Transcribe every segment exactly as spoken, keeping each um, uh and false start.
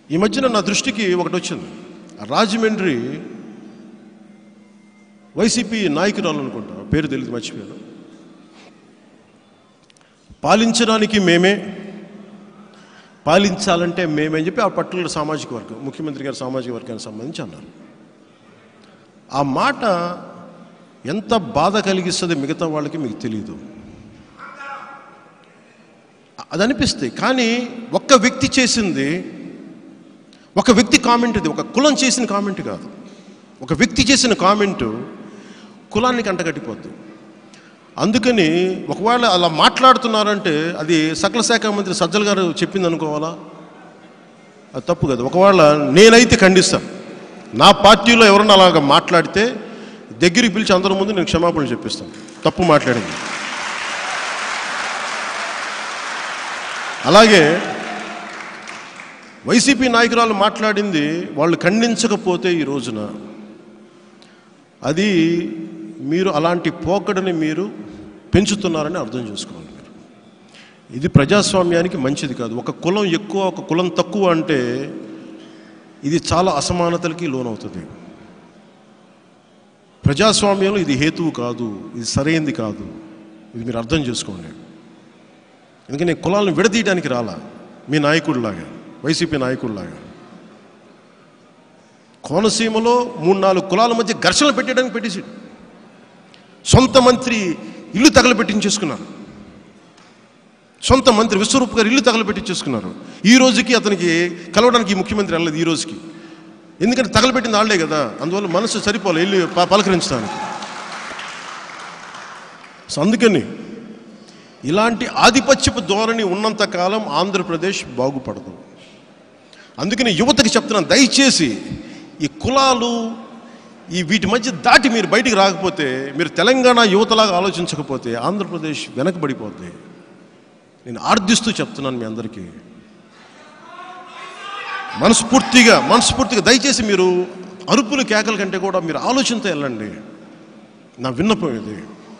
ఈ మధ్యన నా దృష్టికి ఒకటి వచ్చింది. రాజమండ్రి వైసీపీ నాయకురాలు అనుకుంటా, పేరు తెలియదు, మర్చిపోయాను. పాలించడానికి మేమే, పాలించాలంటే మేమే అని చెప్పి ఆ పర్టికులర్ సామాజిక వర్గం, ముఖ్యమంత్రి గారి సామాజిక వర్గానికి సంబంధించి అన్నారు. ఆ మాట ఎంత బాధ కలిగిస్తుంది మిగతా వాళ్ళకి మీకు తెలియదు, అది అనిపిస్తే. కానీ ఒక్క వ్యక్తి చేసింది, ఒక వ్యక్తి కామెంట్, ఇది ఒక కులం చేసిన కామెంట్ కాదు, ఒక వ్యక్తి చేసిన కామెంటు కులానికి అంటగట్టిపోద్ది. అందుకని ఒకవేళ అలా మాట్లాడుతున్నారంటే అది సకల శాఖ మంత్రి సజ్జల గారు చెప్పింది అనుకోవాలా? అది తప్పు కదా. ఒకవేళ నేనైతే ఖండిస్తాను, నా పార్టీలో ఎవరన్నా అలాగ మాట్లాడితే దగ్గరికి పిలిచి అందరి ముందు నేను క్షమాపణలు చెప్పిస్తాను, తప్పు మాట్లాడింది. అలాగే వైసీపీ నాయకురాలు మాట్లాడింది వాళ్ళు ఖండించకపోతే ఈ రోజున అది మీరు అలాంటి పోకడని మీరు పెంచుతున్నారని అర్థం చేసుకోవాలి మీరు. ఇది ప్రజాస్వామ్యానికి మంచిది కాదు. ఒక కులం ఎక్కువ, ఒక కులం తక్కువ అంటే ఇది చాలా అసమానతలకి లోనవుతుంది. ప్రజాస్వామ్యంలో ఇది హేతువు కాదు, ఇది సరైనది కాదు, ఇది మీరు అర్థం చేసుకోండి. ఎందుకంటే నేను కులాలను విడదీయడానికి రాలా, మీ నాయకుడిలాగా, వైసీపీ నాయకుడిలాగా. కోనసీమలో మూడు నాలుగు కులాల మధ్య ఘర్షణలు పెట్టడానికి పెట్టేసి సొంత మంత్రి ఇల్లు తగలబెట్టించేసుకున్నారు. సొంత మంత్రి విశ్వరూప్ గారు ఇల్లు తగలబెట్టించేసుకున్నారు. ఈ రోజుకి అతనికి కలవడానికి ముఖ్యమంత్రి వెళ్ళలేదు ఈ రోజుకి. ఎందుకంటే తగలబెట్టింది వాళ్ళే కదా, అందువల్ల మనసు సరిపోలే ఇల్లు పలకరించడానికి. సో అందుకని ఇలాంటి ఆధిపత్యపు ధోరణి ఉన్నంతకాలం ఆంధ్రప్రదేశ్ బాగుపడదు. అందుకని యువతకి చెప్తున్నాను, దయచేసి ఈ కులాలు ఈ వీటి మధ్య దాటి మీరు బయటికి రాకపోతే, మీరు తెలంగాణ యువతలాగా ఆలోచించకపోతే ఆంధ్రప్రదేశ్ వెనకబడిపోద్ది. నేను ఆర్దిస్తూ చెప్తున్నాను మీ అందరికీ, మనస్ఫూర్తిగా మనస్ఫూర్తిగా దయచేసి మీరు అరుపులు కేకల కంటే కూడా మీరు ఆలోచనతో వెళ్ళండి. నా విన్నపం ఇది.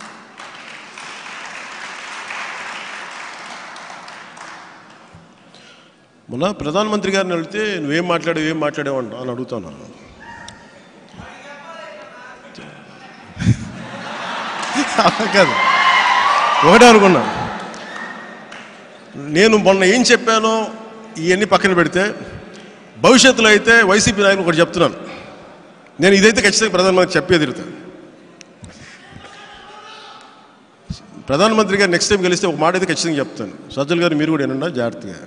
మొన్న ప్రధానమంత్రి గారిని వెళితే నువ్వేం మాట్లాడావు ఏం మాట్లాడావు అంట అని అడుగుతాను. కాదు, ఒకటే అనుకున్నా, నేను మొన్న ఏం చెప్పానో ఇవన్నీ పక్కన పెడితే భవిష్యత్తులో అయితే వైసీపీ నాయకులు ఒకటి చెప్తున్నాను, నేను ఇదైతే ఖచ్చితంగా ప్రధానమంత్రి చెప్పే తిరుగుతాను. ప్రధానమంత్రి గారు నెక్స్ట్ టైం కలిస్తే ఒక మాట అయితే ఖచ్చితంగా చెప్తాను, సజ్జల గారు మీరు కూడా ఏమన్నా జాగ్రత్తగా.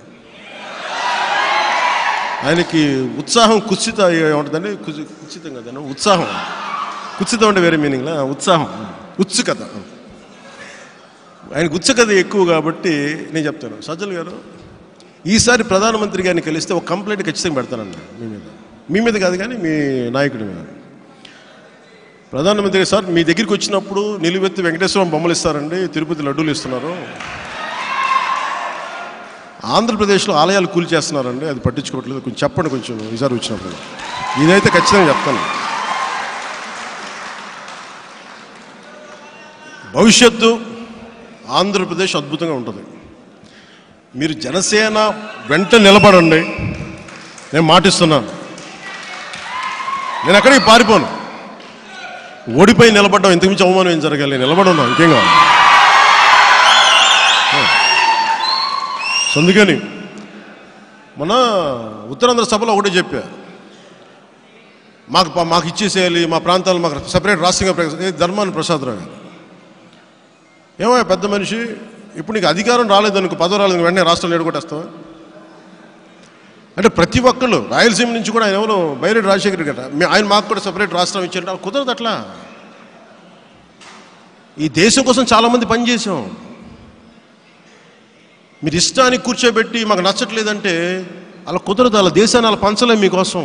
ఆయనకి ఉత్సాహం కుత్సిత ఏముంటుందండి, కుత్సితం కదండి, ఉత్సాహం. కుత్సితం అంటే వేరే మీనింగ్లా, ఉత్సాహం, ఉత్సుకత. ఆయనకు ఉత్సుకత ఎక్కువ కాబట్టి నేను చెప్తాను, సజ్జల గారు ఈసారి ప్రధానమంత్రి గారిని కలిస్తే ఒక కంప్లైంట్ ఖచ్చితంగా పెడతానండి మీ మీద. మీ మీద కాదు కానీ మీ నాయకుడి మీద. ప్రధానమంత్రి సార్ మీ దగ్గరికి వచ్చినప్పుడు నిలువెత్తి వెంకటేశ్వరం బొమ్మలు ఇస్తారండి, తిరుపతి లడ్డూలు ఇస్తున్నారు, ఆంధ్రప్రదేశ్లో ఆలయాలు కూలి చేస్తున్నారండి, అది పట్టించుకోవట్లేదు, కొంచెం చెప్పండి కొంచెం ఈసారి వచ్చినప్పుడు. ఇదైతే ఖచ్చితంగా చెప్తాను. భవిష్యత్తు ఆంధ్రప్రదేశ్ అద్భుతంగా ఉంటుంది. మీరు జనసేన వెంట నిలబడండి, నేను మాటిస్తున్నాను. నేను ఎక్కడికి పారిపోను, ఓడిపోయి నిలబడ్డాం, ఇంతకుమించి అవమానం ఏం జరగాలి, నిలబడున్నాం, ఇంకేం కావాలి. అందుకని మన ఉత్తరాంధ్ర సభలో ఒకటే చెప్పా, మాకు మాకు ఇచ్చేసేయాలి, మా ప్రాంతాలు మాకు సపరేట్ రాష్ట్రంగా. ధర్మాన ప్రసాదరావు గారు, ఏమో పెద్ద మనిషి, ఇప్పుడు నీకు అధికారం రాలేదనుకో, పదవి రాలేదు, వెంటనే రాష్ట్రాలు ఎడగొట్టేస్తావా అంటే ప్రతి ఒక్కళ్ళు, రాయలసీమ నుంచి కూడా ఆయన ఎవరు బైరెడ్డి రాజశేఖర్ గట్ట, ఆయన మాకు కూడా సపరేట్ రాష్ట్రం ఇచ్చారు, కుదరదు అట్లా. ఈ దేశం కోసం చాలామంది పనిచేసాం, మీరు ఇష్టానికి కూర్చోబెట్టి మాకు నచ్చట్లేదంటే అలా కుదరదు, అలా దేశాన్ని అలా పంచలేం మీకోసం.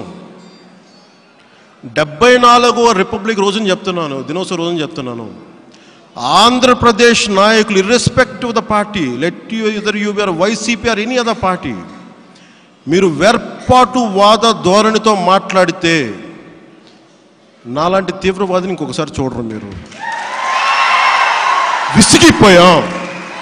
డెబ్బై నాలుగవ రిపబ్లిక్ రోజుని చెప్తున్నాను, దినోత్సవ రోజుని చెప్తున్నాను, ఆంధ్రప్రదేశ్ నాయకులు irrespective of the party, let you either you are YCP or any other party, మీరు వేర్పాటు వాద ధోరణితో మాట్లాడితే నాలాంటి తీవ్రవాదిని ఇంకొకసారి చూడరు. మీరు విసిగిపోయాం,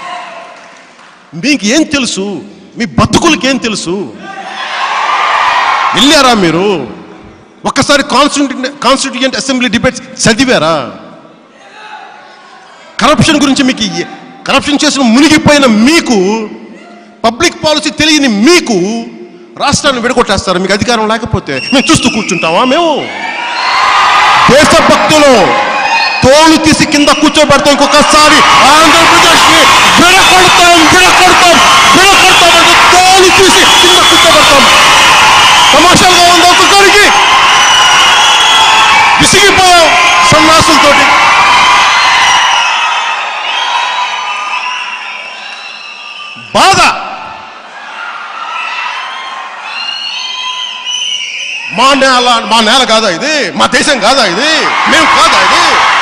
మీకు ఏం తెలుసు, మీ బతుకులకి ఏం తెలుసు, వెళ్ళారా మీరు? ఒక్కసారి కాన్స్టిట్యూంట్ కాన్స్టిట్యూయెంట్ అసెంబ్లీ డిబేట్స్ చదివారా? కరప్షన్ గురించి మీకు, కరప్షన్ చేసిన మునిగిపోయిన మీకు, పబ్లిక్ పాలసీ తెలియని మీకు రాష్ట్రాన్ని విడగొట్టేస్తారు. మీకు అధికారం లేకపోతే మేము చూస్తూ కూర్చుంటామా? మేము దేశభక్తులు తోలు తీసి కింద కూర్చోబెడతాం. ఇంకొకసారి ఆంధ్రప్రదేశ్ ని విడగొడతాం విడగొడతాం విడగొడతాం అంటే తోలు తీసి కింద కూర్చోబెడతాం. తమాషాలుగా ఉంది. ఒక్కొక్కరికి విసిగిపోయాం సన్నాసులతోటి. బాధ. మా నేల మా నేల కాదా ఇది? మా దేశం కాదా ఇది? మేము కాదా ఇది?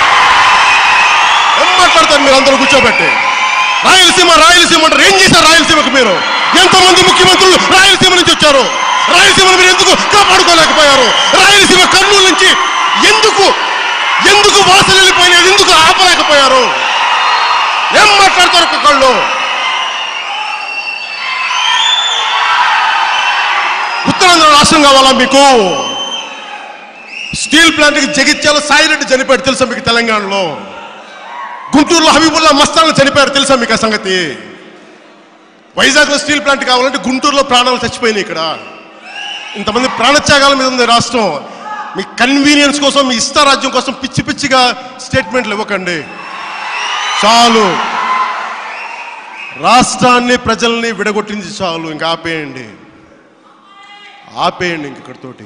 ఏం మాట్లాడతారు మీరు అందరూ కూర్చోబెట్టి? రాయలసీమ రాయలసీమ అంటారు. ఏం చేశారు రాయలసీమకు మీరు? ఎంతమంది ముఖ్యమంత్రులు రాయలసీమ నుంచి వచ్చారు? రాయలసీమను మీరు ఎందుకు కాపాడుకోలేకపోయారు? రాయలసీమ కర్నూలు నుంచి ఎందుకు ఎందుకు వాసన వెళ్ళిపోయినది? ఎందుకు ఆపలేకపోయారు? ఏం మాట్లాడతారు ఒక్కొక్కళ్ళు? ఉత్తరాంధ్ర రాష్ట్రం కావాలా మీకు? స్టీల్ ప్లాంట్కి జగిత్యాల సాయిరెడ్డి చనిపోయాడు తెలుసా మీకు? తెలంగాణలో గుంటూరులో హబీబుల్లా మస్తాన్ చనిపోయారు తెలుసా మీకు ఆ సంగతి? వైజాగ్లో స్టీల్ ప్లాంట్ కావాలంటే గుంటూరులో ప్రాణాలు చచ్చిపోయినాయి. ఇక్కడ ఇంతమంది ప్రాణత్యాగాల మీద ఉంది రాష్ట్రం. మీ కన్వీనియన్స్ కోసం, మీ ఇష్టారాజ్యం కోసం పిచ్చి పిచ్చిగా స్టేట్మెంట్లు ఇవ్వకండి. చాలు. రాష్ట్రాన్ని ప్రజల్ని విడగొట్టింది చాలు. ఇంకా ఆపేయండి ఆపేయండి ఇంక ఇక్కడితోటి.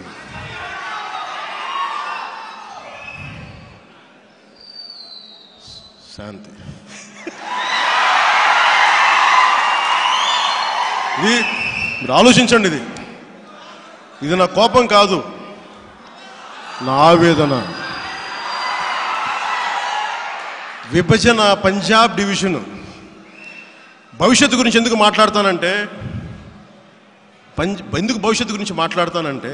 శాంతి. ఇది మీరు ఆలోచించండి. ఇది ఇది నా కోపం కాదు, నా ఆవేదన. విభజన, పంజాబ్ డివిజన్ భవిష్యత్తు గురించి ఎందుకు మాట్లాడతానంటే పంజ ఎందుకు భవిష్యత్తు గురించి మాట్లాడతానంటే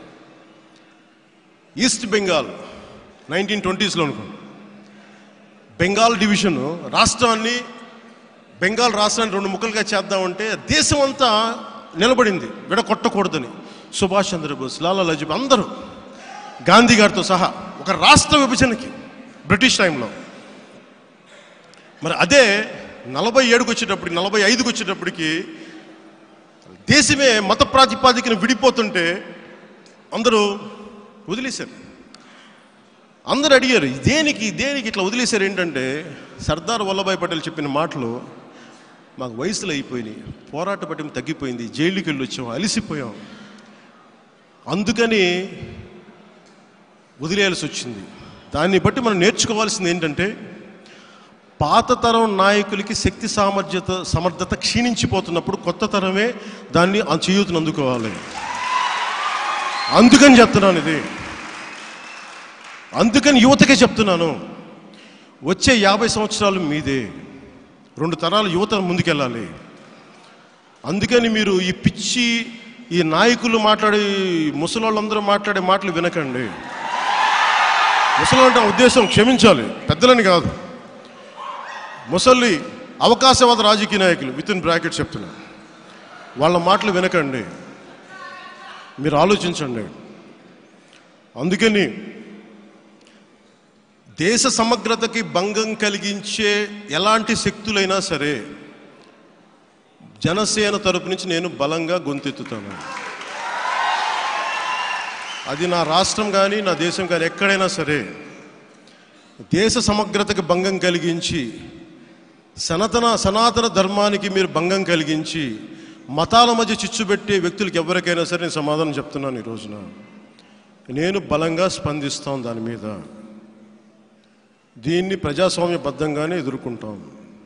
ఈస్ట్ బెంగాల్ నైన్టీన్ ట్వంటీస్లో అనుకో బెంగాల్ డివిజన్ రాష్ట్రాన్ని, బెంగాల్ రాష్ట్రాన్ని రెండు ముక్కలుగా చేద్దామంటే దేశం అంతా నిలబడింది విడగొట్టకూడదని. సుభాష్ చంద్రబోస్, లాలా లజపతి అందరూ, గాంధీ గారితో సహా ఒక రాష్ట్ర విభజనకి బ్రిటిష్ టైంలో. మరి అదే నలభై ఏడుకి వచ్చేటప్పటికి, నలభై ఐదుకి వచ్చేటప్పటికి దేశమే మత ప్రాతిపాదికన విడిపోతుంటే అందరూ వదిలేశారు. అందరూ అడిగారు దేనికి దేనికి ఇట్లా వదిలేశారు ఏంటంటే, సర్దార్ వల్లభాయ్ పటేల్ చెప్పిన మాటలు, మాకు వయసులో అయిపోయినాయి, పోరాట పట్టిం తగ్గిపోయింది, జైలుకి వెళ్ళి వచ్చాం, అలిసిపోయాం, అందుకని వదిలేయాల్సి వచ్చింది. దాన్ని బట్టి మనం నేర్చుకోవాల్సింది ఏంటంటే, పాత తరం నాయకులకి శక్తి సామర్థ్యత సమర్థత క్షీణించిపోతున్నప్పుడు కొత్త తరమే దాన్ని ఆ చేయూతను అందుకోవాలి. అందుకని చెప్తున్నాను ఇది. అందుకని యువతకే చెప్తున్నాను, వచ్చే యాభై సంవత్సరాలు మీదే, రెండు తరాలు యువత ముందుకెళ్ళాలి. అందుకని మీరు ఈ పిచ్చి, ఈ నాయకులు మాట్లాడే, ముసలోళ్ళందరూ మాట్లాడే మాటలు వినకండి. ముసలి అంటే ఉద్దేశం క్షమించాలి, పెద్దలని కాదు. ముసలి అవకాశవాద రాజకీయ నాయకులు విత్ ఇన్ బ్రాకెట్ చెప్తున్నా, వాళ్ళ మాటలు వినకండి, మీరు ఆలోచించండి. అందుకని దేశ సమగ్రతకి భంగం కలిగించే ఎలాంటి శక్తులైనా సరే జనసేన తరపు నుంచి నేను బలంగా గొంతెత్తుతాను. అది నా రాష్ట్రం కానీ నా దేశం కానీ ఎక్కడైనా సరే దేశ సమగ్రతకి భంగం కలిగించి, సనాతన సనాతన ధర్మానికి మీరు భంగం కలిగించి మతాల మధ్య చిచ్చు పెట్టే వ్యక్తులకు ఎవరికైనా సరే నేను సమాధానం చెప్తున్నాను. ఈ రోజున నేను బలంగా స్పందిస్తాం దాని మీద. దీన్ని ప్రజాస్వామ్యబద్ధంగానే ఎదుర్కొంటాం.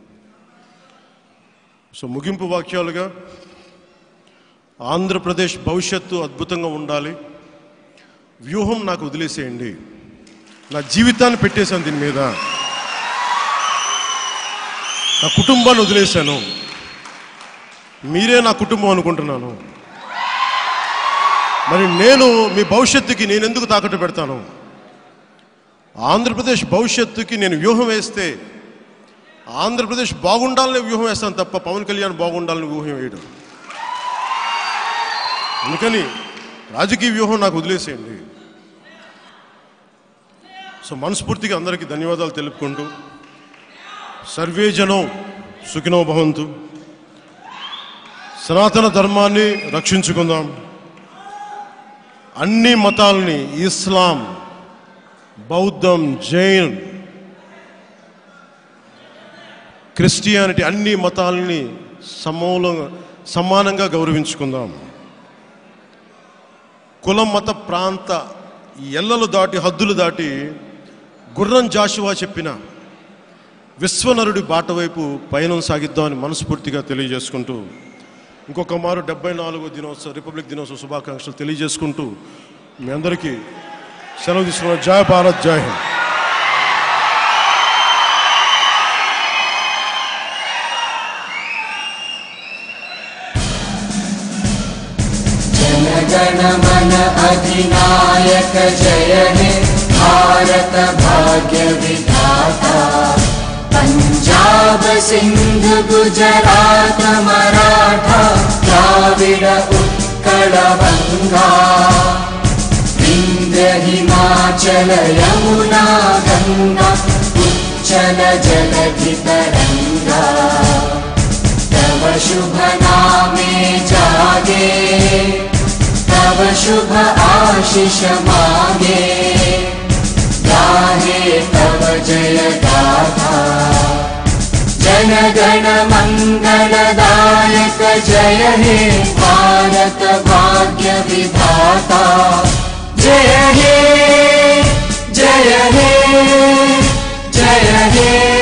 సో ముగింపు వాక్యాలుగా, ఆంధ్రప్రదేశ్ భవిష్యత్తు అద్భుతంగా ఉండాలి. వ్యూహం నాకు వదిలేసేయండి, నా జీవితాన్ని పెట్టేశాను దీని మీద, నా కుటుంబాన్ని వదిలేశాను, మీరే నా కుటుంబం అనుకుంటున్నాను. మరి నేను మీ భవిష్యత్తుకి నేను ఎందుకు తాకట్టు పెడతాను? ఆంధ్రప్రదేశ్ భవిష్యత్తుకి నేను వ్యూహం వేస్తే ఆంధ్రప్రదేశ్ బాగుండాలని వ్యూహం వేస్తాను తప్ప పవన్ కళ్యాణ్ బాగుండాలని వ్యూహం వేయడం. అందుకని రాజకీయ వ్యూహం నాకు వదిలేసేయండి. సో మనస్ఫూర్తిగా అందరికీ ధన్యవాదాలు తెలుపుకుంటూ సర్వే జనం సుఖినో భవంతు. సనాతన ధర్మాన్ని రక్షించుకుందాం. అన్ని మతాలని, ఇస్లాం, బౌద్ధం, జైన్, క్రిస్టియానిటీ, అన్ని మతాలని సమూలంగా సమానంగా గౌరవించుకుందాం. కులం, మత, ప్రాంత ఎల్లలు దాటి, హద్దులు దాటి గుర్రం జాషువా చెప్పిన విశ్వనరుడి బాట వైపు పయనం సాగిద్దామని మనస్ఫూర్తిగా తెలియజేసుకుంటూ ఇంకొక మారు డెబ్బై నాలుగో దినోత్సవ రిపబ్లిక్ దినోత్సవ శుభాకాంక్షలు తెలియజేసుకుంటూ మీ అందరికీ సెలవు తీసుకున్న. జై భారత్, జై హింద్. जन मन अधिनायक जय हे भारत भाग्य विधाता। पंजाब सिंध गुजरात मराठा द्राविड उत्कल बंगा विंध्य हिमाचल यमुना गंगा उच्चल जलधि तरंगा। तव शुभ नामे जागे, तव शुभ आशीष मांगे, गाहे तव जय गाथा। जन गण मंगलदायक जय हे भारत भाग्य विधाता। जय हे जय हे जय हे